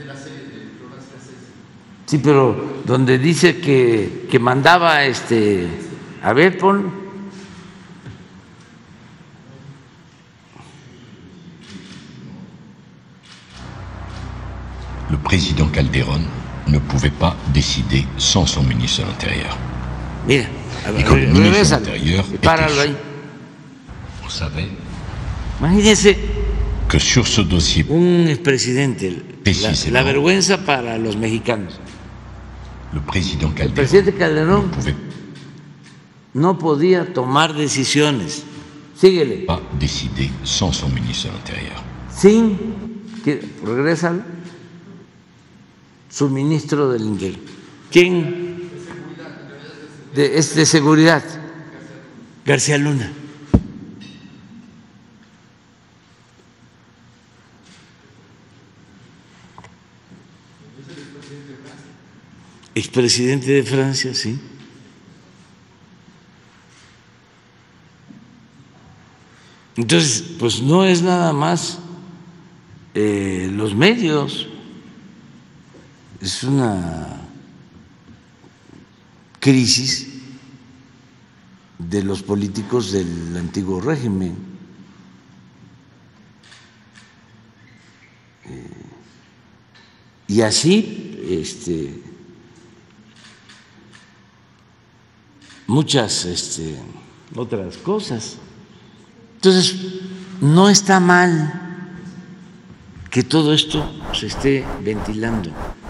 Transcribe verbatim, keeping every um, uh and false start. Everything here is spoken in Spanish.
Sí, pero donde dice que, que mandaba, este, a ver, pon. Le président Calderón ne pouvait pas décider sans son ministre de l'Intérieur. Mira, Y como ministre de regrésalo l'Intérieur y páralo était- ahí. On savait Imagínense que sur ce dossier, un expresidente, la, Precisamente. la vergüenza para los mexicanos. le président El Calderón presidente ne Calderón pouvait no podía tomar decisiones. Síguele. pas décider sans son ministre de l'Intérieur. Sin que regresa su ministro del Interior. ¿Quién? De, es de seguridad. García Luna. Expresidente de Francia, sí. Entonces, pues no es nada más eh, los medios, es una crisis de los políticos del antiguo régimen. Eh, y así, este, muchas este, otras cosas. Entonces, no está mal que todo esto se esté ventilando.